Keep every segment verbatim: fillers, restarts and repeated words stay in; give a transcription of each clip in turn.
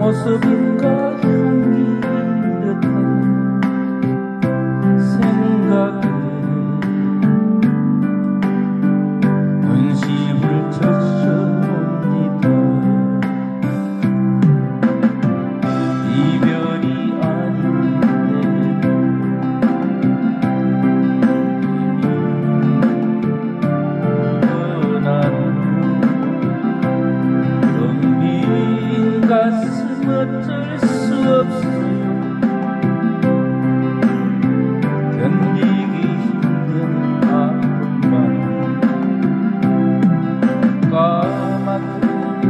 모습인가 향기 듯한 생각에 문심을 젖혀옵니다. 이별이 아닌데 이미 떠난 텅빈 가슴 어쩔 수 없어요. 견디기 힘든 아픔만 까맣게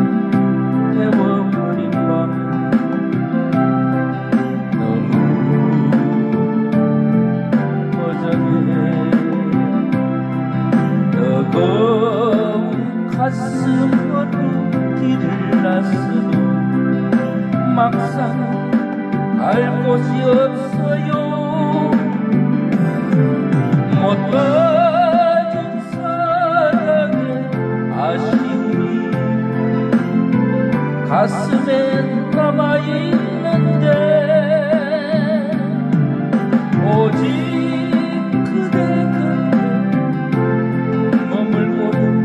태워버린 밤 너무 허전해. 뜨거운 가슴으로 길을 났어도 막상 갈 곳이 없어요. 못 봐준 사랑의 아쉬움이 가슴에 남아있는데 오직 그대 곁에 머물고 있는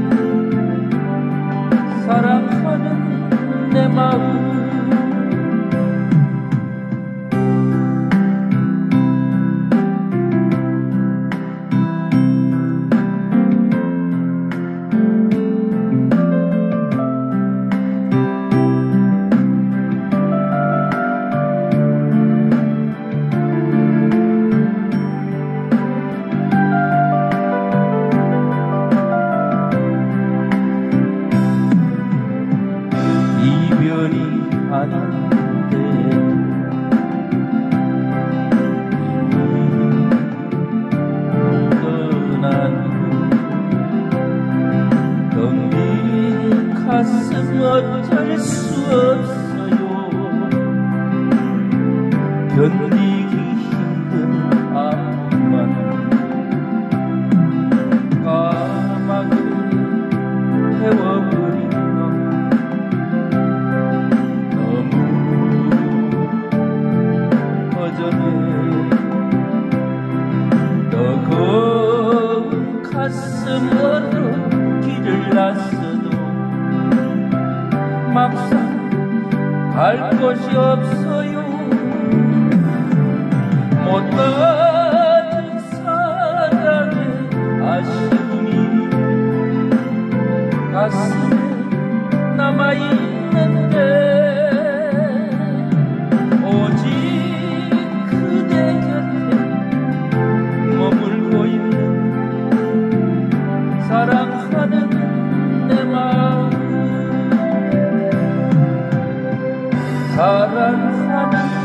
사랑하는 내 마음. 이별이 아닌데 이미 떠난 후 텅 빈 가슴 어쩔 수 없어요. 견디기 힘든 아픔만 까맣게 태워버린 뜨거운 가슴으로 길을 났어도 막상 갈 곳이 없어요. 못 받은 사랑의 아쉬움이 가슴에 남아있는데 오직 그대 곁에 머물고 있는 사랑하는 내 마음. 사랑하는